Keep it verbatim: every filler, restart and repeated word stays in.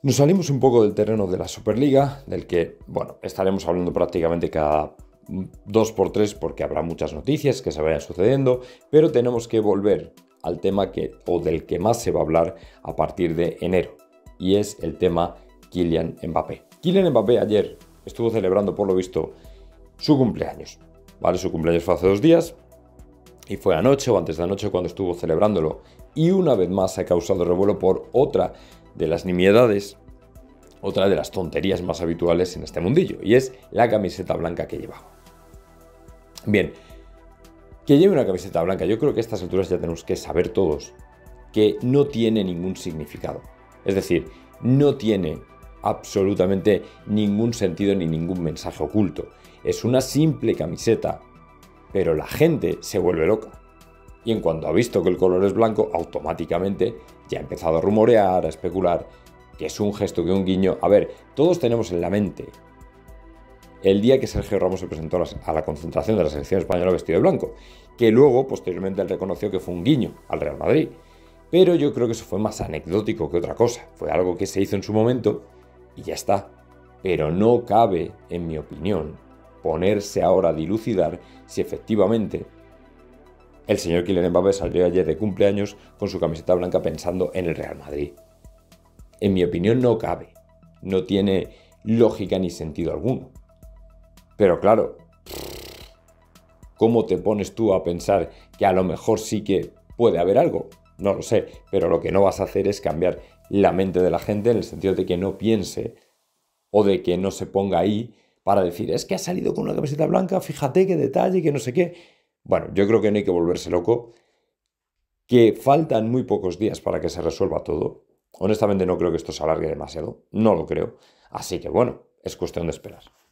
Nos salimos un poco del terreno de la Superliga, del que, bueno, estaremos hablando prácticamente cada dos por tres porque habrá muchas noticias que se vayan sucediendo, pero tenemos que volver al tema que, o del que más se va a hablar a partir de enero, y es el tema Kylian Mbappé. Kylian Mbappé ayer estuvo celebrando, por lo visto, su cumpleaños, ¿vale? Su cumpleaños fue hace dos días y fue anoche o antes de anoche cuando estuvo celebrándolo, y una vez más se ha causado revuelo por otra de las nimiedades, otra de las tonterías más habituales en este mundillo, y es la camiseta blanca que llevaba. Bien, que lleve una camiseta blanca, yo creo que a estas alturas ya tenemos que saber todos que no tiene ningún significado. Es decir, no tiene absolutamente ningún sentido ni ningún mensaje oculto. Es una simple camiseta, pero la gente se vuelve loca. Y en cuanto ha visto que el color es blanco, automáticamente ya ha empezado a rumorear, a especular que es un gesto, que un guiño. A ver, todos tenemos en la mente el día que Sergio Ramos se presentó a la concentración de la selección española vestido de blanco, que luego, posteriormente, él reconoció que fue un guiño al Real Madrid. Pero yo creo que eso fue más anecdótico que otra cosa. Fue algo que se hizo en su momento y ya está. Pero no cabe, en mi opinión, ponerse ahora a dilucidar si efectivamente el señor Kylian Mbappé salió ayer de cumpleaños con su camiseta blanca pensando en el Real Madrid. En mi opinión no cabe. No tiene lógica ni sentido alguno. Pero claro, ¿cómo te pones tú a pensar que a lo mejor sí que puede haber algo? No lo sé, pero lo que no vas a hacer es cambiar la mente de la gente en el sentido de que no piense o de que no se ponga ahí para decir, es que ha salido con una camiseta blanca, fíjate qué detalle, que no sé qué. Bueno, yo creo que no hay que volverse loco, que faltan muy pocos días para que se resuelva todo. Honestamente no creo que esto se alargue demasiado, no lo creo. Así que bueno, es cuestión de esperar.